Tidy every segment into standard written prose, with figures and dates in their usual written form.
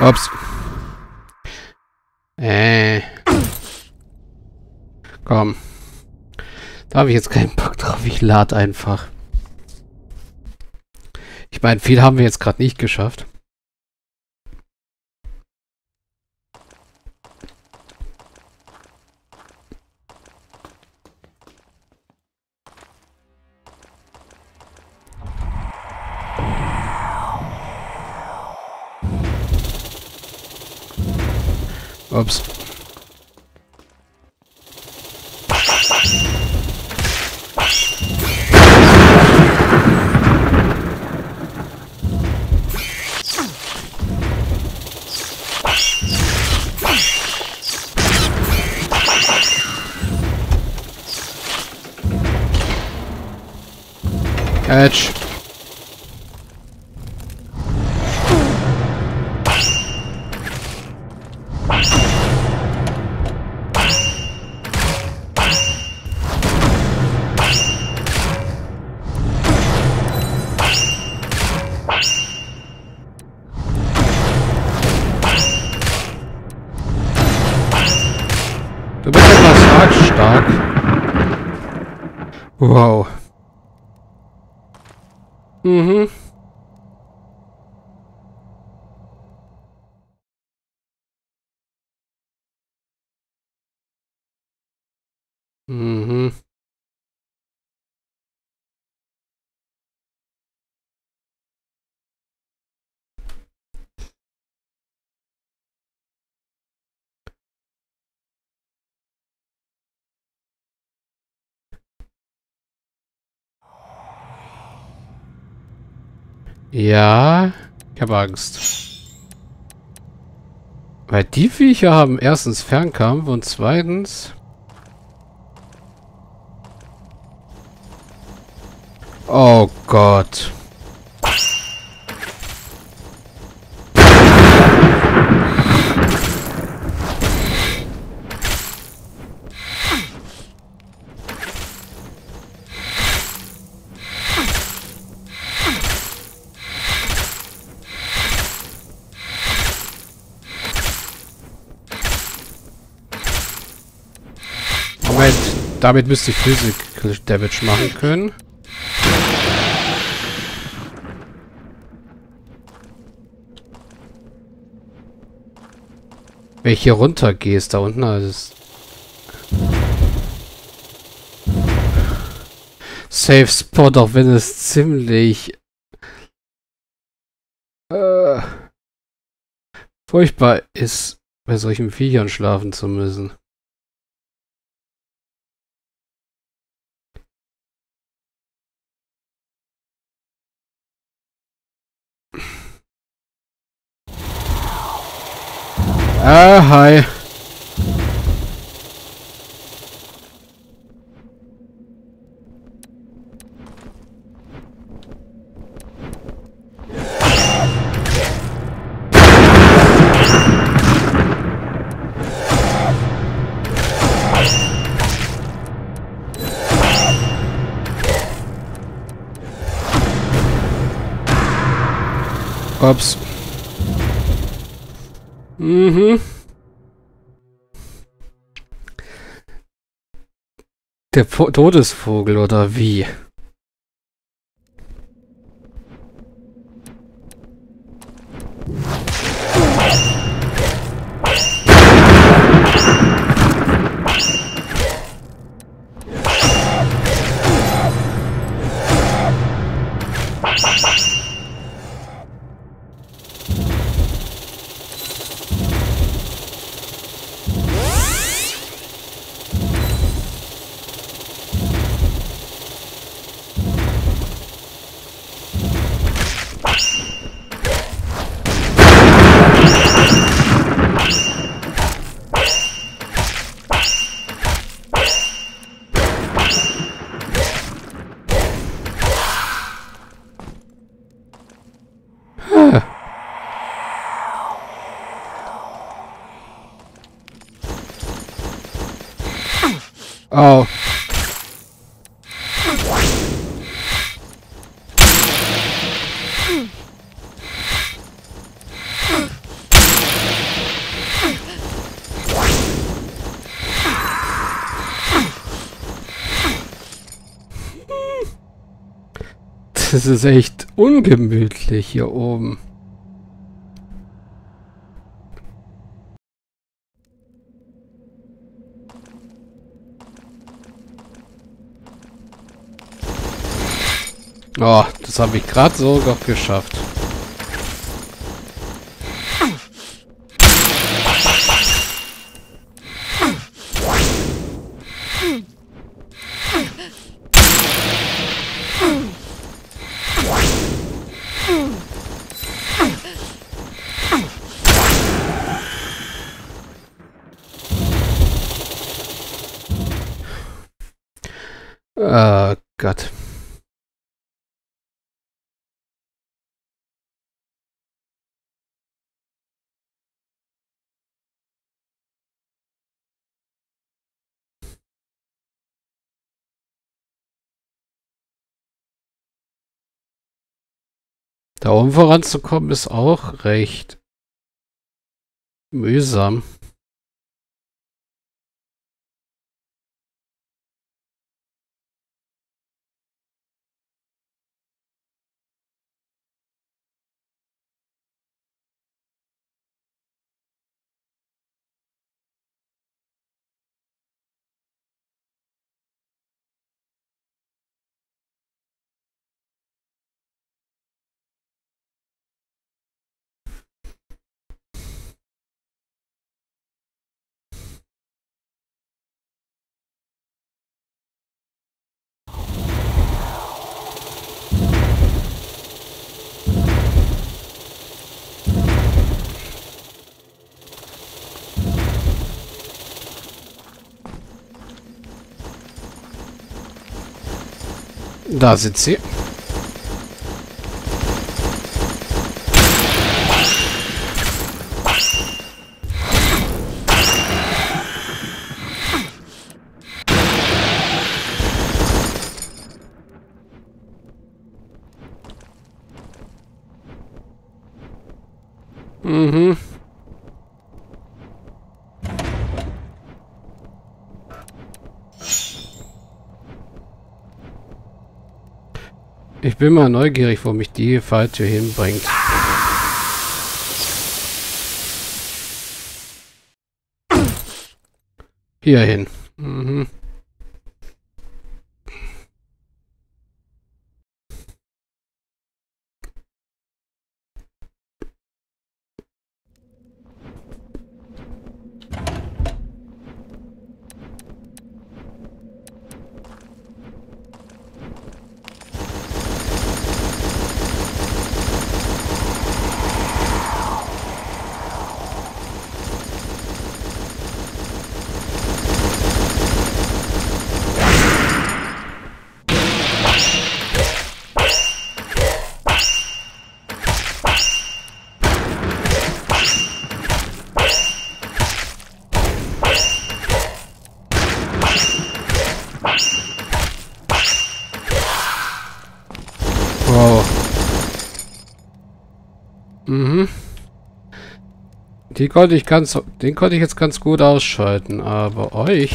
Ups. Komm. Da habe ich jetzt keinen Bock drauf. Ich lade einfach. Ich meine, viel haben wir jetzt gerade nicht geschafft. Ups. Edge. Du bist etwas arg stark. Wow. Mhm. Mhm. Ja, ich habe Angst. Weil die Viecher haben erstens Fernkampf und zweitens... Oh Gott. Moment, damit müsste ich Physical Damage machen können. Wenn ich hier runter gehe, ist da unten alles... Safe Spot, auch wenn es ziemlich... furchtbar ist, bei solchen Viechern schlafen zu müssen. Hi. Ups. Mhm. Der Todesvogel oder wie? Oh. Es ist echt ungemütlich hier oben. Oh, das habe ich gerade so noch geschafft. Gott. Da oben voranzukommen ist auch recht mühsam. Da sind sie. Mhm. Ich bin mal neugierig, wo mich die Falltür hinbringt. Hierhin. Mhm. Wow. Mhm. Den konnte ich jetzt ganz gut ausschalten, aber euch...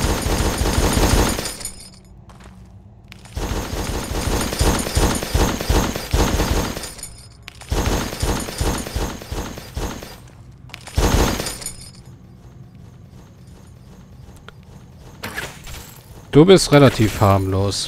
Du bist relativ harmlos.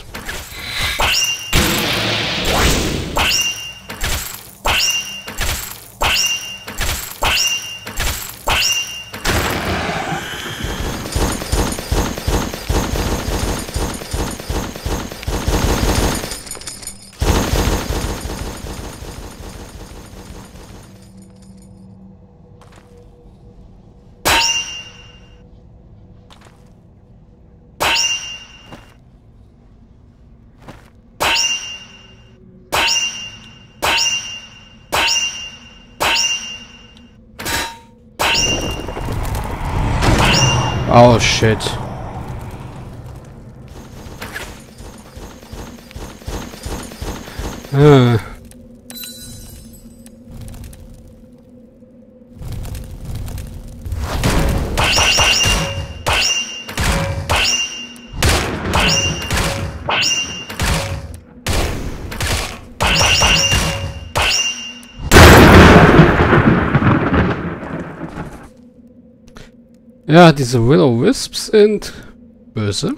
Oh shit. Ja, diese Will-O-Wisps sind böse.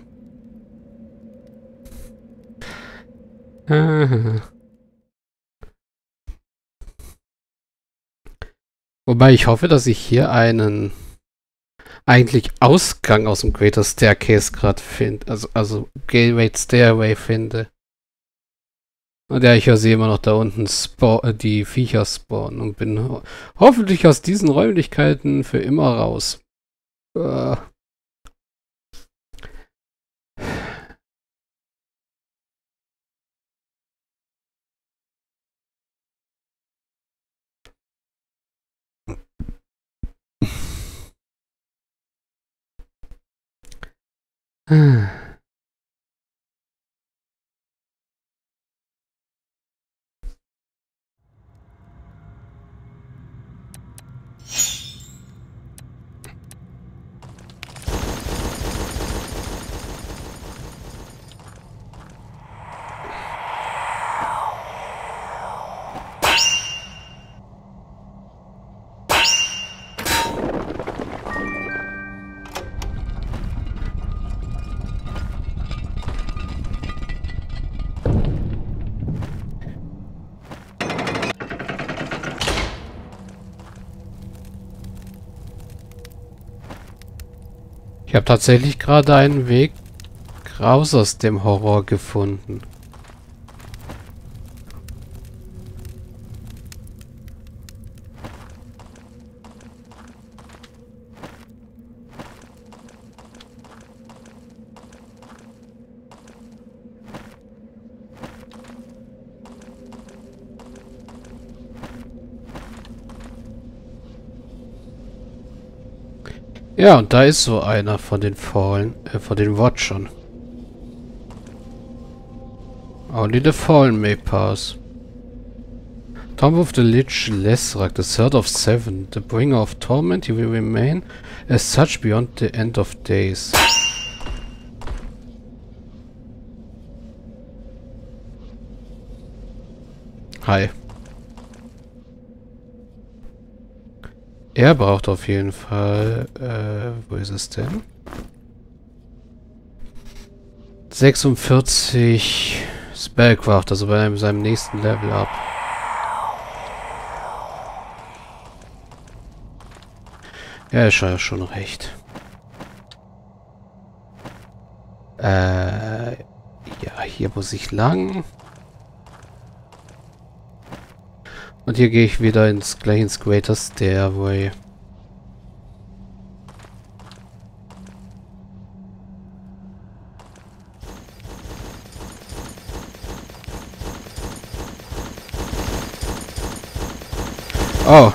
Wobei ich hoffe, dass ich hier einen eigentlich Ausgang aus dem Greater Staircase gerade finde. Also Great Stairway finde. Und ja, ich höre sie immer noch da unten die Viecher spawnen und bin hoffentlich aus diesen Räumlichkeiten für immer raus. Äh. Ich habe tatsächlich gerade einen Weg raus aus dem Horror gefunden. Ja, und da ist so einer von den Fallen, von den Watchern. Only the Fallen may pass. Tomb of the Lich Lesrak, the third of seven, the bringer of torment, he will remain as such beyond the end of days. Hi. Er braucht auf jeden Fall... wo ist es denn? 46 Spellcraft, also bei seinem nächsten Level up. Ja, ist ja schon recht. Ja, hier muss ich lang. Und hier gehe ich wieder gleich ins Greater Stairway. Oh.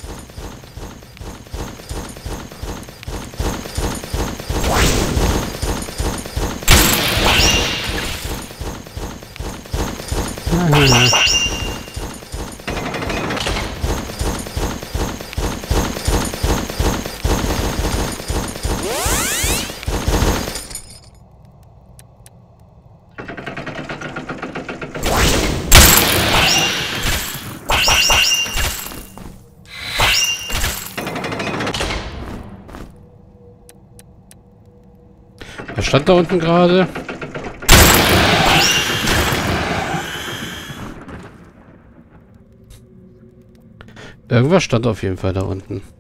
Er stand da unten gerade. Irgendwas stand auf jeden Fall da unten.